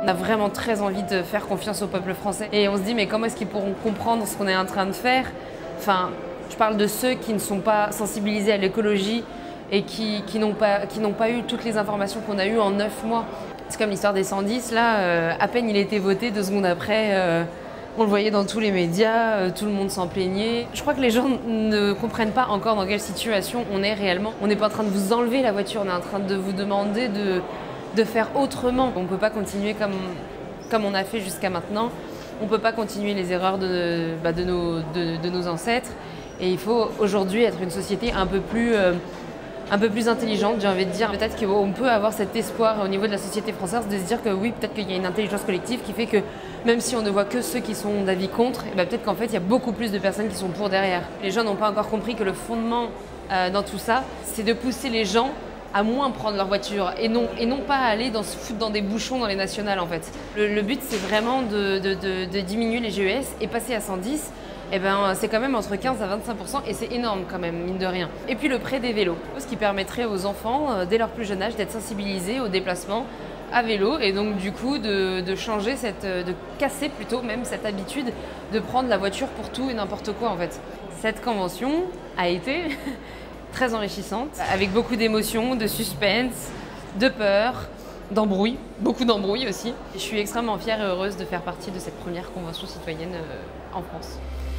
On a vraiment très envie de faire confiance au peuple français. Et on se dit, mais comment est-ce qu'ils pourront comprendre ce qu'on est en train de faire? Enfin, je parle de ceux qui ne sont pas sensibilisés à l'écologie et qui n'ont pas eu toutes les informations qu'on a eues en 9 mois. C'est comme l'histoire des 110, là, à peine il a été voté, 2 secondes après, on le voyait dans tous les médias, tout le monde s'en plaignait. Je crois que les gens ne comprennent pas encore dans quelle situation on est réellement. On n'est pas en train de vous enlever la voiture, on est en train de vous demander de faire autrement. On ne peut pas continuer comme on a fait jusqu'à maintenant. On ne peut pas continuer les erreurs de nos ancêtres. Et il faut aujourd'hui être une société un peu plus intelligente, j'ai envie de dire. Peut-être qu'on peut avoir cet espoir au niveau de la société française de se dire que oui, peut-être qu'il y a une intelligence collective qui fait que même si on ne voit que ceux qui sont d'avis contre, peut-être qu'en fait il y a beaucoup plus de personnes qui sont pour derrière. Les gens n'ont pas encore compris que le fondement dans tout ça, c'est de pousser les gens à moins prendre leur voiture et non pas aller se foutre dans des bouchons dans les nationales en fait. Le but c'est vraiment de diminuer les GES et passer à 110. C'est quand même entre 15 à 25% et c'est énorme quand même, mine de rien. Et puis le prêt des vélos, ce qui permettrait aux enfants, dès leur plus jeune âge, d'être sensibilisés au déplacement à vélo et donc du coup de changer de casser plutôt même cette habitude de prendre la voiture pour tout et n'importe quoi en fait. Cette convention a été très enrichissante, avec beaucoup d'émotions, de suspense, de peur, d'embrouilles, beaucoup d'embrouilles aussi. Je suis extrêmement fière et heureuse de faire partie de cette première convention citoyenne en France.